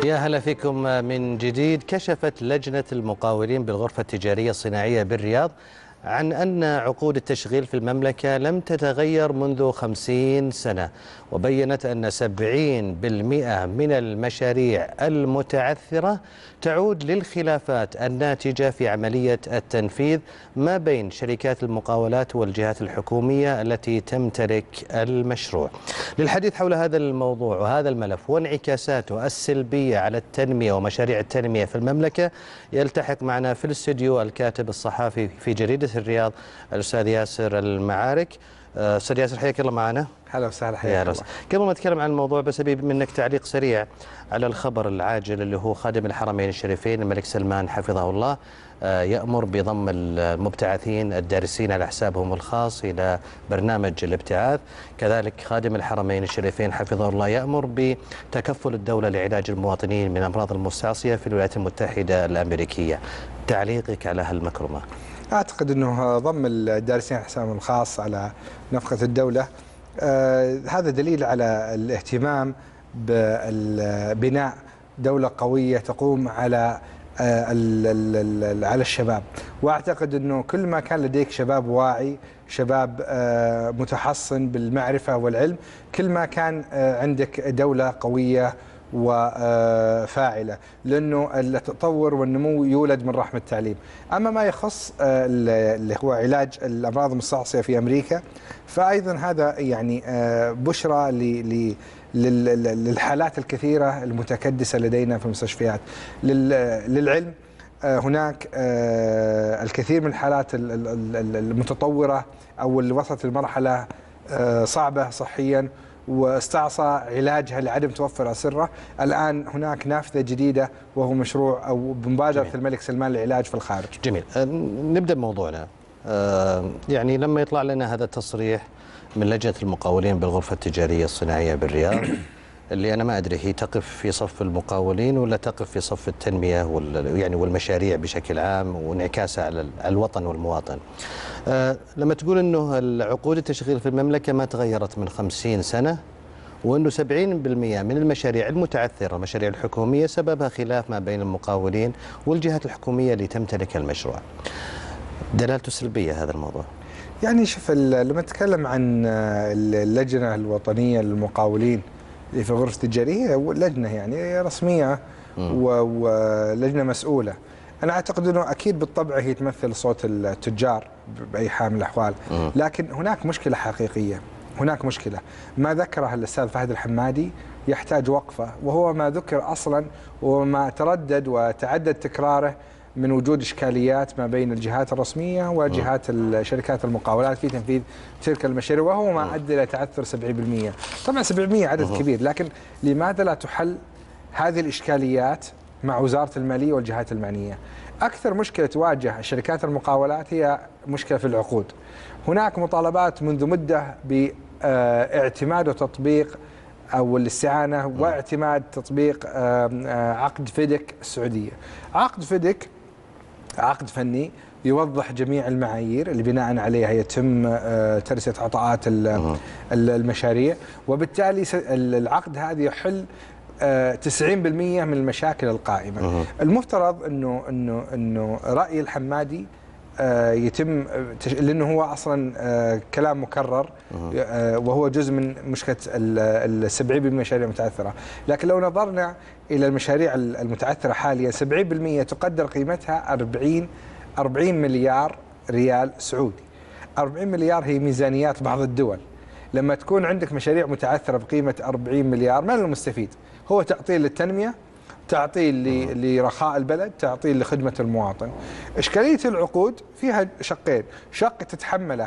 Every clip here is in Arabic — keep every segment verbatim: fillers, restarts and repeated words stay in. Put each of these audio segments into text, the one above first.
يا هلا فيكم من جديد. كشفت لجنة المقاولين بالغرفة التجارية الصناعية بالرياض عن أن عقود التشغيل في المملكة لم تتغير منذ خمسين سنة، وبينت أن سبعين بالمئة من المشاريع المتعثرة تعود للخلافات الناتجة في عملية التنفيذ ما بين شركات المقاولات والجهات الحكومية التي تمتلك المشروع. للحديث حول هذا الموضوع وهذا الملف وانعكاساته السلبية على التنمية ومشاريع التنمية في المملكة، يلتحق معنا في الاستديو الكاتب الصحفي في جريدة الرياض الأستاذ ياسر المعارك. أستاذ ياسر، حياك الله معنا. هلا وسهلا، حياك الله. قبل ما نتكلم عن الموضوع بس أبي منك تعليق سريع على الخبر العاجل اللي هو خادم الحرمين الشريفين الملك سلمان حفظه الله يأمر بضم المبتعثين الدارسين على حسابهم الخاص إلى برنامج الابتعاث. كذلك خادم الحرمين الشريفين حفظه الله يأمر بتكفل الدولة لعلاج المواطنين من الأمراض المستعصية في الولايات المتحدة الأمريكية. تعليقك على هالمكرمة؟ أعتقد أنه ضم الدارسين على حسابهم الخاص على نفقة الدولة آه هذا دليل على الاهتمام ببناء دولة قوية تقوم على آه على الشباب. وأعتقد أنه كل ما كان لديك شباب واعي، شباب آه متحصن بالمعرفة والعلم، كل ما كان آه عندك دولة قوية وفاعلة، لأنه التطور والنمو يولد من رحم التعليم. أما ما يخص اللي هو علاج الأمراض المستعصية في أمريكا، فأيضا هذا يعني بشرى للحالات الكثيرة المتكدسة لدينا في المستشفيات. للعلم هناك الكثير من الحالات المتطورة أو اللي وصلت لمرحلة صعبة صحيا واستعصى علاجها لعدم توفر أسرة. الآن هناك نافذة جديدة وهو مشروع أو بمبادرة الملك سلمان للعلاج في الخارج. جميل. نبدأ بموضوعنا. يعني لما يطلع لنا هذا التصريح من لجنة المقاولين بالغرفة التجارية الصناعية بالرياض، اللي أنا ما أدري هي تقف في صف المقاولين ولا تقف في صف التنمية وال يعني والمشاريع بشكل عام وانعكاسها على الوطن والمواطن. أه لما تقول أنه العقود التشغيل في المملكة ما تغيرت من خمسين سنة، وأنه سبعين بالمئة من المشاريع المتعثرة المشاريع الحكومية سببها خلاف ما بين المقاولين والجهات الحكومية اللي تمتلك المشروع، دلالته سلبية هذا الموضوع؟ يعني شوف، لما نتكلم عن اللجنة الوطنية للمقاولين اللي في الغرفة التجارية، لجنة يعني رسمية ولجنة مسؤولة. أنا أعتقد أنه أكيد بالطبع هي تمثل صوت التجار بأي حال من الأحوال، لكن هناك مشكلة حقيقية. هناك مشكلة ما ذكرها الأستاذ فهد الحمادي يحتاج وقفة، وهو ما ذكر أصلا وما تردد وتعدد تكراره من وجود إشكاليات ما بين الجهات الرسمية وجهات شركات المقاولات في تنفيذ تلك المشاريع، وهو ما أدى إلى تعثر سبعين بالمئة. طبعا سبعين بالمئة عدد كبير، لكن لماذا لا تحل هذه الإشكاليات مع وزارة المالية والجهات المعنية؟ أكثر مشكلة تواجه شركات المقاولات هي مشكلة في العقود. هناك مطالبات منذ مدة باعتماد وتطبيق أو الاستعانة واعتماد تطبيق عقد فيدك السعودية. عقد فيدك عقد فني يوضح جميع المعايير اللي بناء عليها يتم ترسية عطاءات المشاريع، وبالتالي العقد هذا يحل تسعين بالمئة من المشاكل القائمة. المفترض انه انه انه رأي الحمادي يتم، لانه هو اصلا كلام مكرر وهو جزء من مشكله ال سبعين بالمئة من المشاريع المتعثره. لكن لو نظرنا الى المشاريع المتعثره حاليا، سبعين بالمئة تقدر قيمتها أربعين أربعين مليار ريال سعودي. أربعين مليار هي ميزانيات بعض الدول. لما تكون عندك مشاريع متعثره بقيمه أربعين مليار، من المستفيد؟ هو تعطيل للتنميه، تعطيل لرخاء البلد، تعطيل لخدمة المواطن. إشكالية العقود فيها شقين: شق تتحمله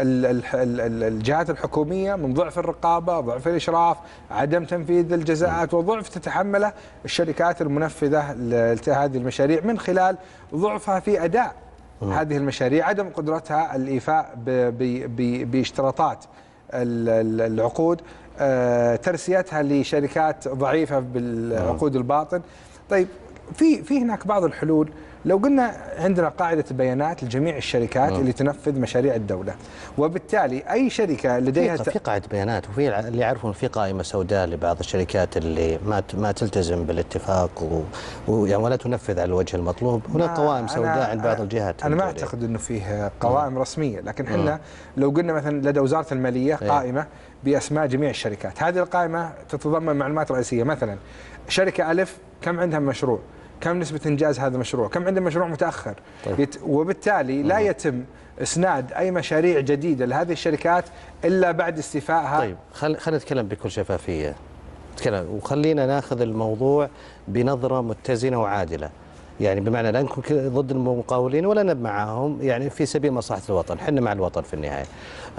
الجهات الحكومية من ضعف الرقابة، ضعف الإشراف، عدم تنفيذ الجزاءات، وضعف تتحمله الشركات المنفذة لهذه المشاريع من خلال ضعفها في أداء هذه المشاريع، عدم قدرتها الإيفاء باشتراطات العقود، ترسيتها لشركات ضعيفة بالعقود الباطن. طيب في في هناك بعض الحلول لو قلنا عندنا قاعدة بيانات لجميع الشركات م. اللي تنفذ مشاريع الدولة، وبالتالي أي شركة لديها في قاعدة بيانات، وفي اللي يعرفون في قائمة سوداء لبعض الشركات اللي ما ما تلتزم بالاتفاق ويعني ولا تنفذ على الوجه المطلوب. هناك قوائم سوداء عند بعض الجهات. أنا ما أعتقد أنه فيه قوائم م. رسمية، لكن احنا لو قلنا مثلا لدى وزارة المالية قائمة بأسماء جميع الشركات، هذه القائمة تتضمن معلومات رئيسية، مثلا شركة ألف كم عندها مشروع، كم نسبة إنجاز هذا المشروع، كم عندها مشروع متأخر. طيب. يت... وبالتالي لا يتم إسناد أي مشاريع جديدة لهذه الشركات إلا بعد استيفائها. طيب خل... خلينا نتكلم بكل شفافية، نتكلم وخلينا ناخذ الموضوع بنظرة متزنة وعادلة، يعني بمعنى لا نكون ضد المقاولين ولا نب معهم، يعني في سبيل مصلحة الوطن، حنا مع الوطن في النهاية.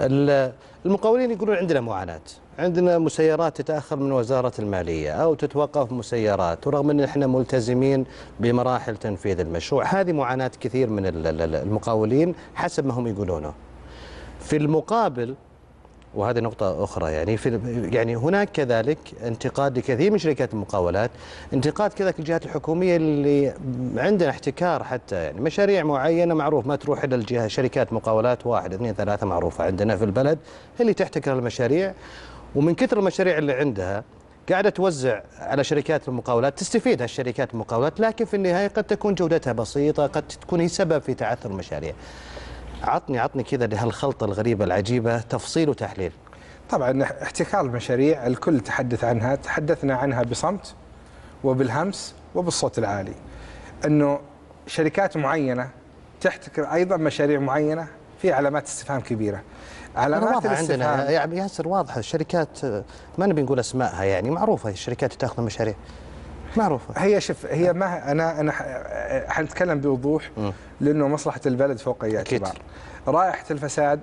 المقاولين يقولون عندنا معاناة، عندنا مسيرات تتأخر من وزارة المالية أو تتوقف مسيرات، ورغم أن احنا ملتزمين بمراحل تنفيذ المشروع. هذه معاناة كثير من المقاولين حسب ما هم يقولونه. في المقابل، وهذه نقطة أخرى، يعني في يعني هناك كذلك انتقاد لكثير من شركات المقاولات، انتقاد كذلك الجهات الحكومية اللي عندنا احتكار، حتى يعني مشاريع معينة معروف ما تروح إلى الجهة، شركات مقاولات واحد اثنين ثلاثة معروفة عندنا في البلد اللي تحتكر المشاريع، ومن كثر المشاريع اللي عندها قاعدة توزع على شركات المقاولات، تستفيد هالشركات المقاولات، لكن في النهاية قد تكون جودتها بسيطة، قد تكون هي سبب في تعثر المشاريع. عطني عطني كذا لهالخلطة الغريبة العجيبة تفصيل وتحليل. طبعا احتكار المشاريع الكل تحدث عنها، تحدثنا عنها بصمت وبالهمس وبالصوت العالي، انه شركات معينة تحتكر ايضا مشاريع معينة، في علامات استفهام كبيرة. علامات الاستفهام عندنا يعني ياسر واضحة، الشركات ما نبي نقول اسمائها، يعني معروفة الشركات اللي تاخذ مشاريع معروفة. هي شوف هي ما انا انا حنتكلم بوضوح م. لانه مصلحة البلد فوق اي اعتبار. رائحة الفساد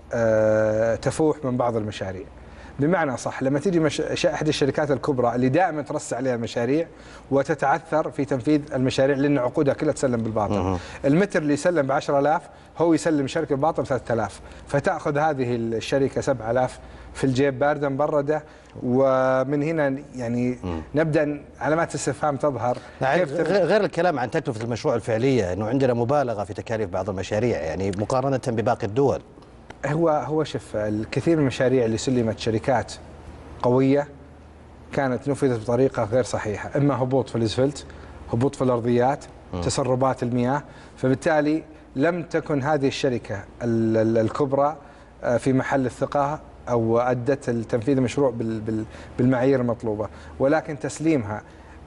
أه تفوح من بعض المشاريع، بمعنى صح لما تيجي مش... احد الشركات الكبرى اللي دائما ترسى عليها المشاريع وتتعثر في تنفيذ المشاريع لان عقودها كلها تسلم بالباطل. المتر اللي يسلم ب عشرة آلاف هو يسلم شركه بالباطل ب ثلاثة آلاف، فتاخذ هذه الشركه سبعة آلاف في الجيب بارده مبرده، ومن هنا يعني مم. نبدا علامات استفهام تظهر. كيف غير الكلام عن تكلفه المشروع الفعليه، انه عندنا مبالغه في تكاليف بعض المشاريع يعني مقارنه بباقي الدول. هو هو شوف الكثير من المشاريع اللي سلمت شركات قويه كانت نفذت بطريقه غير صحيحه، اما هبوط في الاسفلت، هبوط في الارضيات، م. تسربات المياه، فبالتالي لم تكن هذه الشركه الكبرى في محل الثقه او ادت تنفيذ المشروع بالمعايير المطلوبه، ولكن تسليمها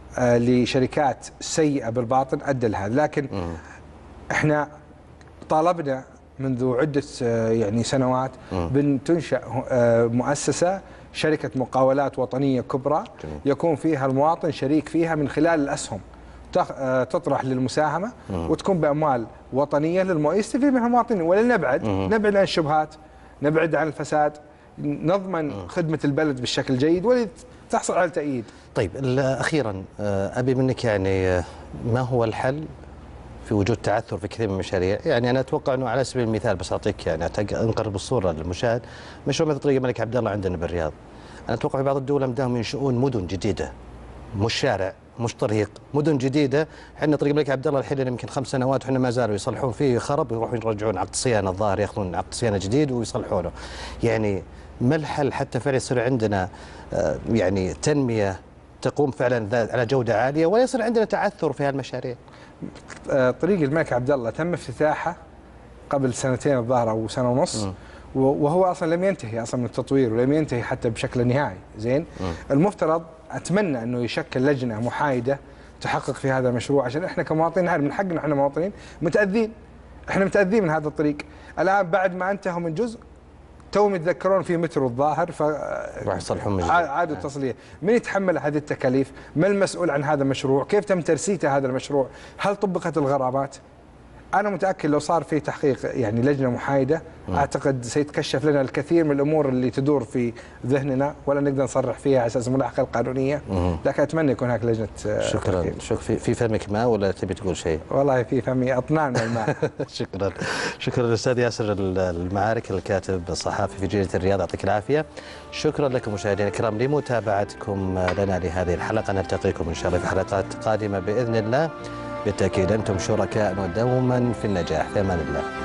لشركات سيئه بالباطن ادى لهذا. لكن م. احنا طالبنا منذ عدة يعني سنوات بأن تنشأ مؤسسة شركة مقاولات وطنية كبرى يكون فيها المواطن شريك فيها من خلال الأسهم، تطرح للمساهمة وتكون بأموال وطنية يستفيد منها المواطنين، ولا نبعد نبعد عن الشبهات، نبعد عن الفساد، نضمن خدمة البلد بالشكل الجيد ولتحصل على التأييد. طيب أخيرا أبي منك يعني ما هو الحل في وجود تعثر في كثير من المشاريع؟ يعني انا اتوقع انه على سبيل المثال بس اعطيك يعني انقرب الصوره للمشاهد، مشروع مثل طريق الملك عبد الله عندنا بالرياض، انا اتوقع في بعض الدول بدهم ينشئون مدن جديده، مش شارع مش طريق، مدن جديده. احنا طريق الملك عبد الله الحين يمكن خمس سنوات وحنا ما زالوا يصلحون فيه، خرب يروحون يرجعون عقد صيانه، الظاهر ياخذون عقد صيانه جديد ويصلحونه. يعني ما الحل حتى فعلا يصير عندنا يعني تنميه تقوم فعلا على جوده عاليه ولا يصير عندنا تعثر في هالمشاريع؟ طريق الملك عبد الله تم افتتاحه قبل سنتين الظاهر او سنه ونص، وهو اصلا لم ينتهي اصلا من التطوير ولم ينتهي حتى بشكل نهائي. زين، م. المفترض اتمنى انه يشكل لجنه محايده تحقق في هذا المشروع، عشان احنا كمواطنين نعرف من حقنا احنا مواطنين متاذين، احنا متاذين من هذا الطريق. الان بعد ما انتهوا من جزء توهم يتذكرون في متر الظاهر ف راح يصلحون عادوا التصليح. من يتحمل هذه التكاليف؟ من المسؤول عن هذا المشروع؟ كيف تم ترسيته هذا المشروع؟ هل طبقت الغرامات؟ انا متاكد لو صار في تحقيق يعني لجنه محايده م. اعتقد سيتكشف لنا الكثير من الامور اللي تدور في ذهننا ولا نقدر نصرح فيها على اساس الملاحقه القانونيه، م. لكن اتمنى يكون هناك لجنه. شكرا. شكرا. في, في فمك ماء ولا تبي تقول شيء؟ والله في فمي اطنان من الماء. شكرا. شكرا للاستاذ ياسر المعارك الكاتب الصحافي في جريده الرياض، يعطيك العافيه. شكرا لكم مشاهدينا الكرام لمتابعتكم لنا لهذه الحلقه، نلتقيكم ان شاء الله في حلقات قادمه باذن الله. بالتأكيد أنتم شركاء ودوما في النجاح. في أمان الله.